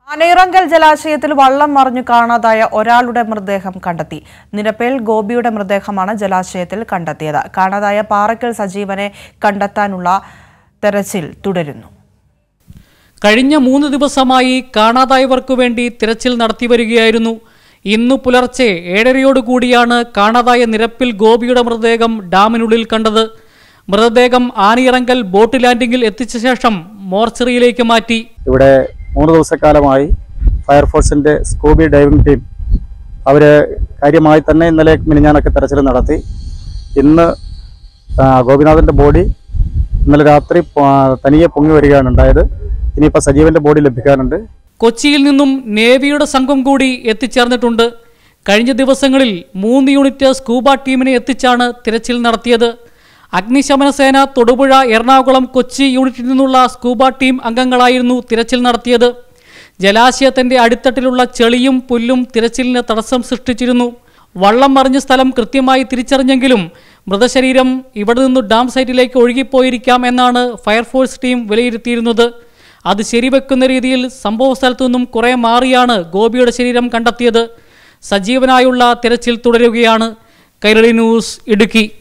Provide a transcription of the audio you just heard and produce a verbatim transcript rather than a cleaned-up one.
ആനയിറങ്കൽ ജലാശയത്തിൽ വള്ളം മറിഞ്ഞു കാണാതായ ഒരാളുടെ മൃതദേഹം കണ്ടെത്തി. നിരപ്പേൽ ഗോപിയുടെ മൃതദേഹമാണ് ജലാശയത്തിൽ കണ്ടെത്തിയത്. കാണാതായ പാറയ്ക്കൽ സജീവനെ കണ്ടെത്താനുള്ള തെരച്ചിൽ തുടരുന്നു. കഴിഞ്ഞ മൂന്ന് ദിവസമായി കാണാതായവർക്കു വേണ്ടി തിരച്ചിൽ നടത്തിവരികയായിരുന്നു. ഇന്നു പുലർച്ചെ ഏഴരയോടുകൂടിയാണ് കാണാതായ നിരപ്പിൽ ഗോപിയുടെ മൃതദേഹം ഡാമിനുള്ളിൽ കണ്ടത്. മൃതദേഹം ആനയിറങ്കൽ ബോട്ട് ലാൻഡിംഗിൽ എത്തിച്ച ശേഷം മോർച്ചറിയിലേക്ക് മാറ്റി. ഇവിടെ മൂന്ന് ദിവസക്കാലമായി ഫയർഫോഴ്സിന്റെ സ്കൂബി ഡൈവിംഗ് ടീം അവർ കാര്യമായി തന്നെ ഇന്നലെ മിനിഞ്ഞാനൊക്കെ തെരച്ചിൽ നടത്തി. ഇന്ന് ഗോപിനാഥന്റെ ബോഡി ഇന്നലെ രാത്രി തനിയെ പൊങ്ങി വരികയാണ് ഉണ്ടായത്. ഇനിയിപ്പോൾ സജീവന്റെ ബോഡി ലഭിക്കാനുണ്ട്. കൊച്ചിയിൽ നിന്നും നേവിയുടെ സംഘം കൂടി എത്തിച്ചേർന്നിട്ടുണ്ട്. കഴിഞ്ഞ ദിവസങ്ങളിൽ മൂന്ന് യൂണിറ്റ് സ്കൂബ ടീമിനെ എത്തിച്ചാണ് തിരച്ചിൽ നടത്തിയത്. അഗ്നിശമന സേന തൊടുപുഴ, എറണാകുളം, കൊച്ചി യൂണിറ്റിൽ നിന്നുള്ള സ്കൂബ ടീം അംഗങ്ങളായിരുന്നു തിരച്ചിൽ നടത്തിയത്. ജലാശയത്തിന്റെ അടിത്തട്ടിലുള്ള ചെളിയും പുല്ലും തിരച്ചിലിന് തടസ്സം സൃഷ്ടിച്ചിരുന്നു. വള്ളം മറിഞ്ഞ സ്ഥലം കൃത്യമായി തിരിച്ചറിഞ്ഞെങ്കിലും മൃതശരീരം ഇവിടെ നിന്നു ഡാം സൈറ്റിലേക്ക് ഒഴുകിപ്പോയിരിക്കാം എന്നാണ് ഫയർഫോഴ്സ് ടീം വിലയിരുത്തിയിരുന്നത്. അത് ശരിവെക്കുന്ന രീതിയിൽ സംഭവ സ്ഥലത്തു നിന്നും കുറെ മാറിയാണ് ഗോപിയുടെ ശരീരം കണ്ടെത്തിയത്. സജീവനായുള്ള തിരച്ചിൽ തുടരുകയാണ്. കൈരളി ന്യൂസ്, ഇടുക്കി.